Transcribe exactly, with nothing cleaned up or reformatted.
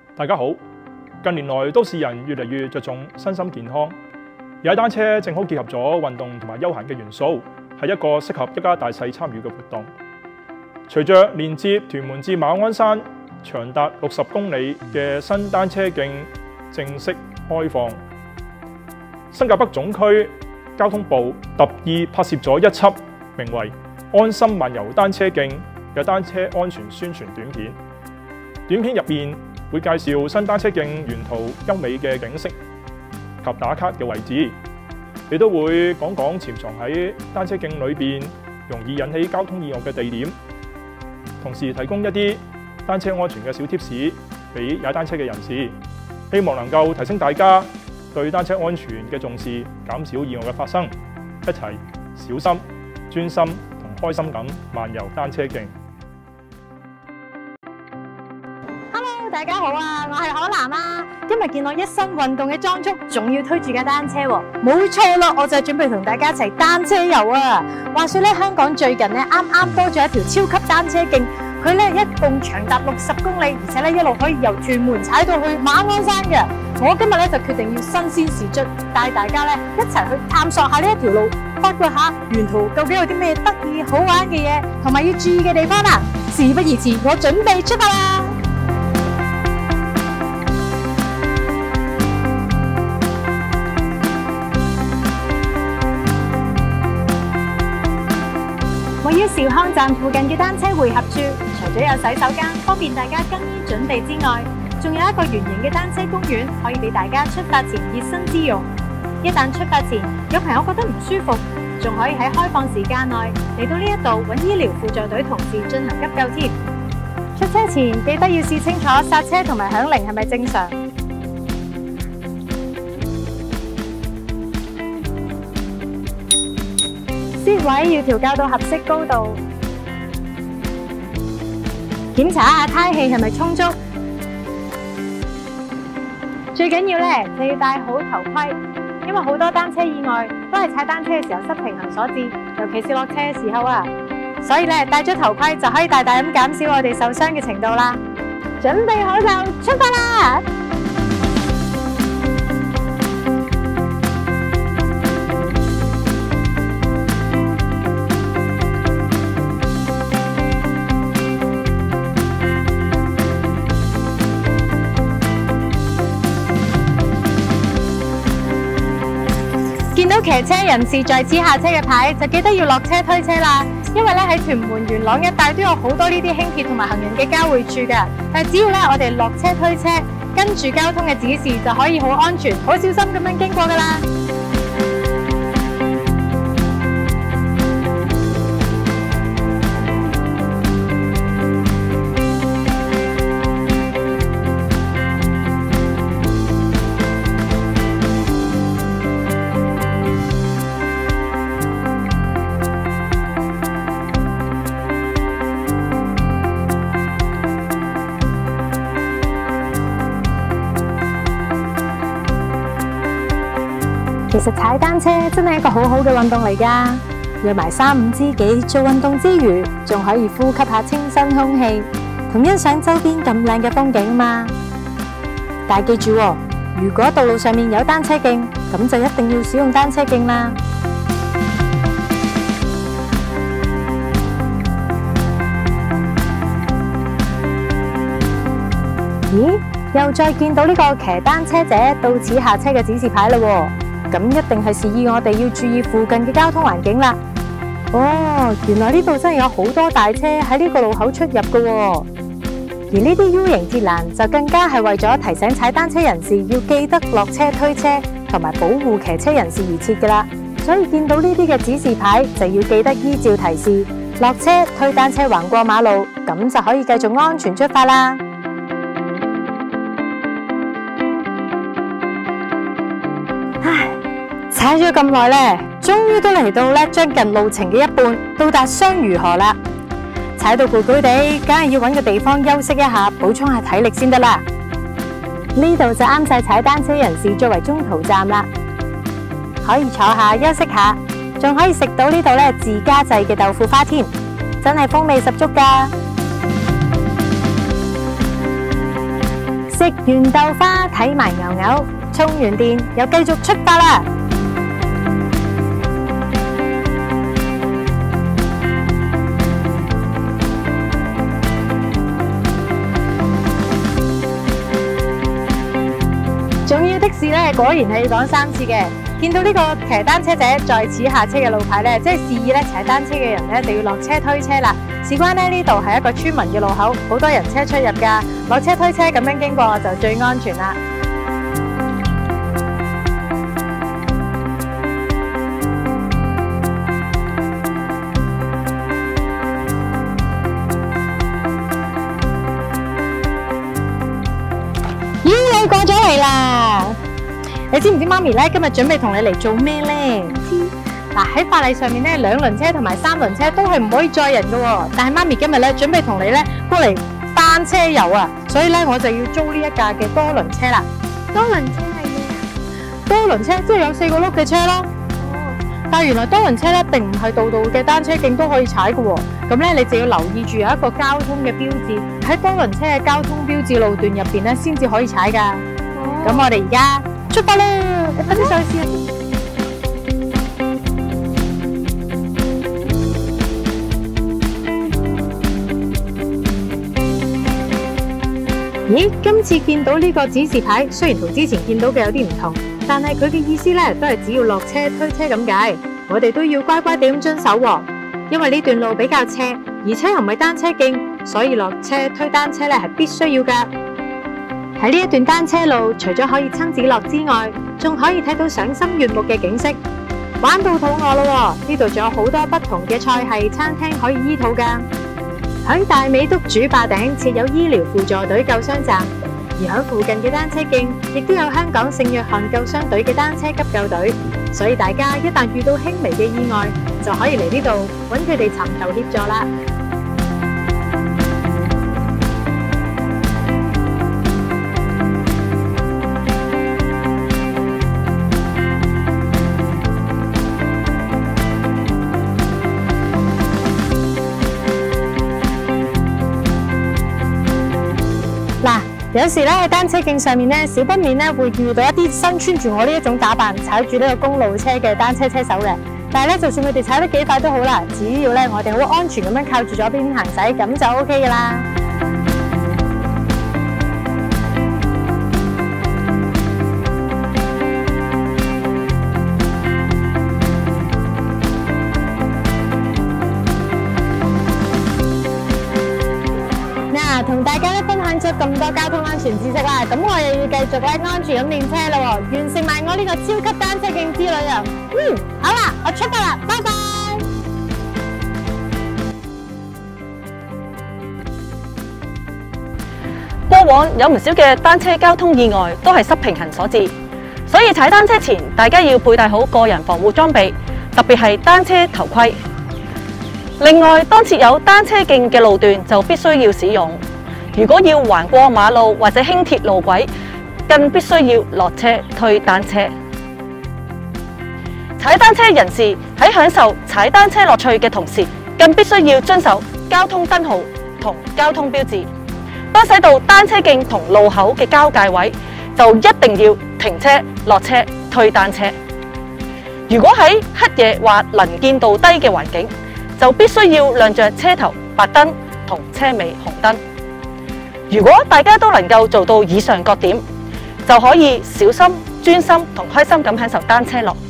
大家好，近年來都市人越嚟越着重身心健康，踩單車正好結合咗運動同埋休閒嘅元素，係一個適合一家大細參與嘅活動。隨着連接屯門至馬鞍山長達六十公里嘅新單車徑正式開放，新界北總區交通部特意拍攝咗一輯名為《安心漫遊單車徑》嘅單車安全宣傳短片。短片入面會介紹新單車徑沿途優美嘅景色及打卡嘅位置，亦都會講講潛藏喺單車徑裏邊容易引起交通意外嘅地點，同時提供一啲單車安全嘅小貼士俾踩單車嘅人士，希望能夠提升大家對單車安全嘅重視，減少意外嘅發生，一齊小心、專心同開心咁漫遊單車徑。 大家好啊，我係可嵐啊！今日見我一身運動嘅裝束，仲要推住架單車喎，冇錯啦，我就係準備同大家一齊單車遊啊！話說咧，香港最近咧啱啱多咗一條超級單車徑，佢咧一共長達六十公里，而且咧一路可以由屯門踩到去馬鞍山嘅。我今日咧就決定要新鮮事蹟，帶大家咧一齊去探索下呢一條路，發掘下沿途究竟有啲咩得意好玩嘅嘢，同埋要注意嘅地方啊！事不宜遲，我準備出發啦！位於兆康站附近嘅單車匯合處，除咗有洗手間方便大家更衣準備之外，仲有一個圓形嘅單車公園，可以俾大家出發前熱身之用。一旦出發前有朋友覺得唔舒服，仲可以喺開放時間內嚟到呢一度揾醫療輔助隊同事進行急救添。出車前記得要試清楚剎車同埋響鈴係咪正常。seat位要調校到合適高度，檢查下胎氣係咪充足。最緊要咧就要戴好頭盔，因為好多單車意外都係踩單車嘅時候失平衡所致，尤其是落車嘅時候啊。所以咧戴咗頭盔就可以大大咁減少我哋受傷嘅程度啦。準備好就出發啦！見到騎車人士在此下車嘅牌，就記得要落車推車啦。因為咧喺屯門元朗一帶都有好多呢啲輕鐵同埋行人嘅交匯處㗎。但係只要咧我哋落車推車，跟住交通嘅指示就可以好安全、好小心咁樣經過㗎啦。其實踩單車真係一個好好嘅運動嚟㗎，約埋三五知己做運動之餘，仲可以呼吸下清新空氣，同欣賞周邊咁靚嘅風景嘛。但係記住喎，如果道路上面有單車徑，咁就一定要使用單車徑啦。咦？又再見到呢個騎單車者到此下車嘅指示牌啦喎！咁一定係示意我哋要注意附近嘅交通環境啦。哦，原來呢度真係有好多大車喺呢個路口出入㗎喎。而呢啲 U 型鐵欄就更加係為咗提醒踩單車人士要記得落車推車，同埋保護騎車人士而設㗎啦。所以見到呢啲嘅指示牌就要記得依照提示落車推單車橫過馬路，咁就可以繼續安全出發啦。唉，踩咗咁耐咧，終於都嚟到咧將近路程嘅一半，到達雙魚河啦。踩到攰攰地，梗係要搵個地方休息一下，補充下體力先得啦。呢度就啱晒踩單車人士作為中途站啦，可以坐下休息下，仲可以食到呢度咧自家製嘅豆腐花添，真係風味十足噶。 食完豆花，睇埋牛牛，充完電又繼續出發啦！重要的事咧，果然係要講三次嘅。見到呢個騎單車者在此下車嘅路牌咧，即係示意咧踩單車嘅人咧就要落車推車啦。事關咧呢度係一個村民嘅路口，好多人車出入㗎，落車推車咁樣經過就最安全啦。咦，你過咗嚟啦！你知唔知媽咪咧今日準備同你嚟做咩咧？知嗱，喺法例上面咧，兩輪車同埋三輪車都係唔可以載人嘅，但係媽咪今日咧準備同你咧過嚟單車遊啊，所以咧我就要租呢一架嘅多輪車啦。 多輪車係咩啊？ 多輪車即係有四個轆嘅車咯。但係原來多輪車咧並唔係度度嘅單車徑都可以踩嘅喎，咁咧你就要留意住有一個交通嘅標誌喺多輪車嘅交通標誌路段入邊咧先至可以踩㗎。咁我哋而家出發啦！你快啲上去試下。咦，今次見到呢個指示牌，雖然同之前見到嘅有啲唔同，但係佢嘅意思咧都係只要落車推車咁解。我哋都要乖乖地咁遵守喎，因為呢段路比較斜，而且又唔係單車徑，所以落車推單車咧係必須要㗎。喺呢一段單車路，除咗可以親子樂之外，仲可以睇到賞心悅目嘅景色。玩到肚餓咯，呢度仲有好多不同嘅菜系餐廳可以醫肚㗎。喺大美督主壩頂設有醫療輔助隊救傷站，而喺附近嘅單車徑亦都有香港聖約翰救傷隊嘅單車急救隊，所以大家一旦遇到輕微嘅意外，就可以嚟呢度揾佢哋尋求協助啦。嗱，有時咧喺單車徑上面咧，少不免咧會遇到一啲身穿住我呢一種打扮，踩住呢個公路車嘅單車車手嘅。但係咧，就算佢哋踩得幾快都好啦，只要咧我哋好安全咁樣靠住左邊行駛，咁就 OK 噶啦。同大家咧分享咗咁多交通安全知識啦，咁我又要繼續咧安全咁練車啦，完成埋我呢個超級單車徑之旅啊！嗯，好啦，我出發啦，拜拜。 過往有唔少嘅單車交通意外都係失平衡所致，所以踩單車前大家要佩戴好個人防護裝備，特別係單車頭盔。另外，當設有單車徑嘅路段就必須要使用。如果要橫過馬路或者輕鐵路軌，更必須要落車推單車。踩單車人士喺享受踩單車樂趣嘅同時，更必須要遵守交通燈號同交通標誌。當駛到單車徑同路口嘅交界位，就一定要停車落車推單車。如果喺黑夜或能見度低嘅環境，就必須要亮着車頭白燈同車尾紅燈。如果大家都能夠做到以上各點，就可以小心、專心同開心咁享受單車樂。